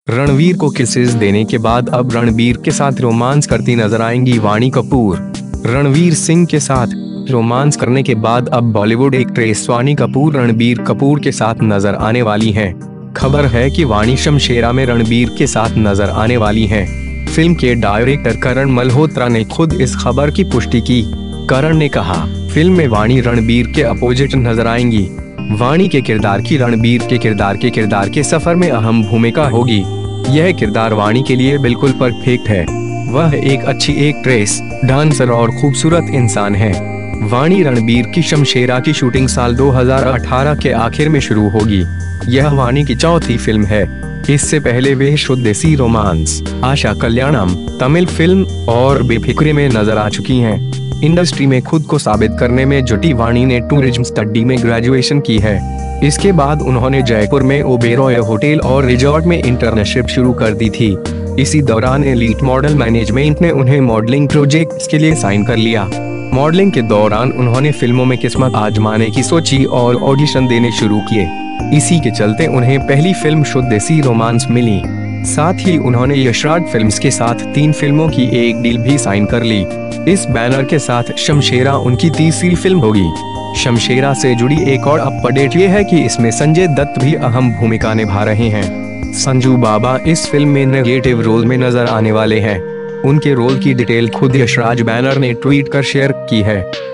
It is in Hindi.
रणवीर को किसेस देने के बाद अब रणबीर के साथ रोमांस करती नजर आएंगी वाणी कपूर। रणवीर सिंह के साथ रोमांस करने के बाद अब बॉलीवुड एक्ट्रेस वाणी कपूर रणबीर कपूर के साथ नजर आने वाली हैं। खबर है कि वाणी शमशेरा में रणबीर के साथ नजर आने वाली हैं। फिल्म के डायरेक्टर करण मल्होत्रा ने खुद इस खबर की पुष्टि की। करण ने कहा, फिल्म में वाणी रणबीर के अपोजिट नजर आएंगी। वाणी के किरदार की रणबीर के किरदार के सफर में अहम भूमिका होगी। यह किरदार वाणी के लिए बिल्कुल परफेक्ट है। वह एक अच्छी एक्ट्रेस, डांसर और खूबसूरत इंसान है। वाणी रणबीर की शमशेरा की शूटिंग साल 2018 के आखिर में शुरू होगी। यह वाणी की चौथी फिल्म है। इससे पहले वे स्वदेशी रोमांस, आशा कल्याणम, तमिल फिल्म और बेफिक्रे में नजर आ चुकी हैं। इंडस्ट्री में खुद को साबित करने में जुटी वाणी ने टूरिज्म स्टडी में ग्रेजुएशन की है। इसके बाद उन्होंने जयपुर में ओबेरॉय होटल और रिजॉर्ट में इंटर्नशिप शुरू कर दी थी। इसी दौरान एलीट मॉडल मैनेजमेंट ने उन्हें मॉडलिंग प्रोजेक्ट्स के लिए साइन कर लिया। मॉडलिंग के दौरान उन्होंने फिल्मों में किस्मत आजमाने की सोची और ऑडिशन देने शुरू किए। इसी के चलते उन्हें पहली फिल्म स्वदेशी रोमांस मिली। साथ ही उन्होंने यशराज फिल्म्स के साथ 3 फिल्मों की एक डील भी साइन कर ली। इस बैनर के साथ शमशेरा उनकी तीसरी फिल्म होगी। शमशेरा से जुड़ी एक और अपडेट ये है कि इसमें संजय दत्त भी अहम भूमिका निभा रहे हैं। संजू बाबा इस फिल्म में नेगेटिव रोल में नजर आने वाले हैं। उनके रोल की डिटेल खुद यशराज बैनर ने ट्वीट कर शेयर की है।